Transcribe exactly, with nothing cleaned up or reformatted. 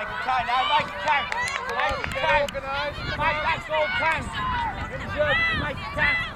Make it count now, make it count. Make it count. Make that goal count. Make it count.